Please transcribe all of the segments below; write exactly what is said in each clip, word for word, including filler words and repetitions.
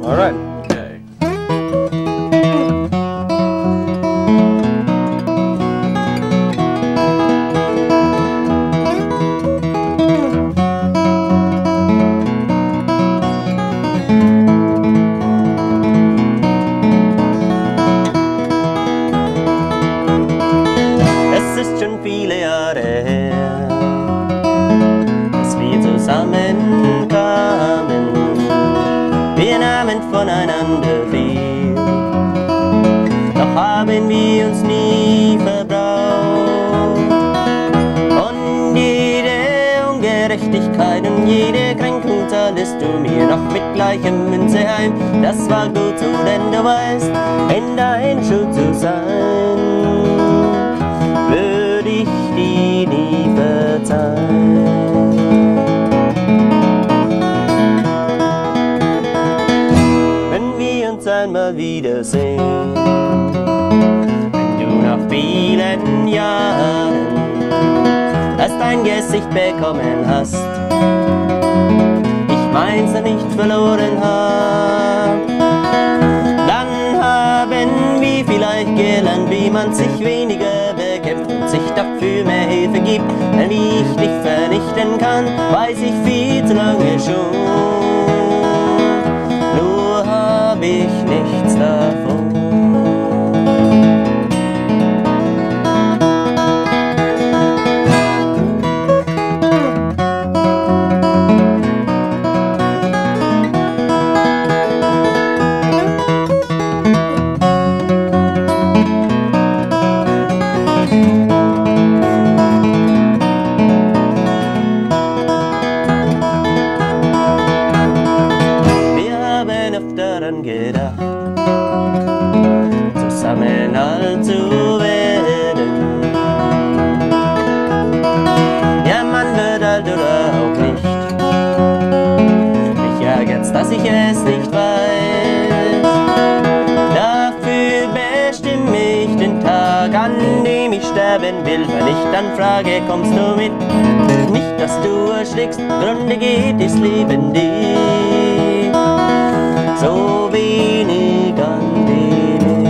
All right. Okay. Es ist schon viele Jahre her, dass wir zusammenkamen. Wir nahmen voneinander viel, doch haben wir uns nie verbraucht. Und jede Ungerechtigkeit und jede Kränkung zahltest du mir noch mit gleicher Münze heim. Das war gut so, denn du weißt, in dein Schuld zu sein, würde ich dir nie verzeihen. Wenn wir uns einmal wiedersehen, wenn du nach vielen Jahren erst dein Gesicht bekommen hast, ich meins nicht verloren hab, dann haben wir vielleicht gelernt, wie man sich weniger bekämpft und sich dafür mehr Hilfe gibt. Denn wie ich dich vernichten kann, weiß ich viel zu lange schon, nur hab ich nichts davon. Daran gedacht, zusammen alt zu werden. Ja, man wird alt oder auch nicht. Mich ärgert's, dass ich es nicht weiß. Dafür bestimme ich den Tag, an dem ich sterben will. Wenn ich dann frage, kommst du mit? Nicht, dass du erschrickst, Grunde geht das Leben dir so wenig an wenig.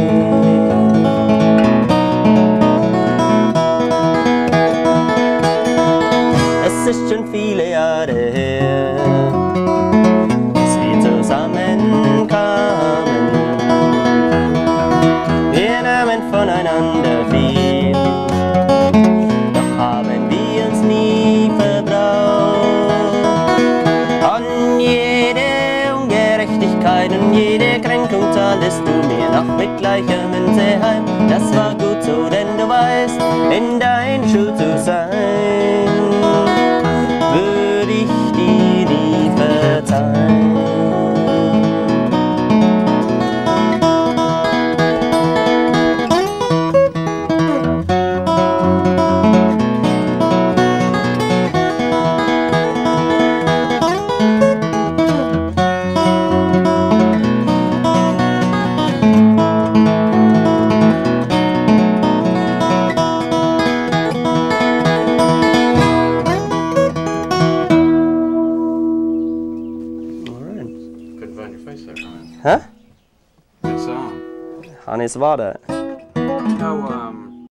Es ist schon viele Jahre her, dass wir zusammenkamen. Wir nahmen voneinander viel, doch haben wir uns nie verbraucht. Und jede Ungerechtigkeit und jede Kränkung zahltest du mir noch mit gleicher Münze heim. Das war gut so, denn du weißt, in dein Schuld zu sein, würde ich dir nie verzeihen. Huh? Good song. Hannes Wader. How, uh,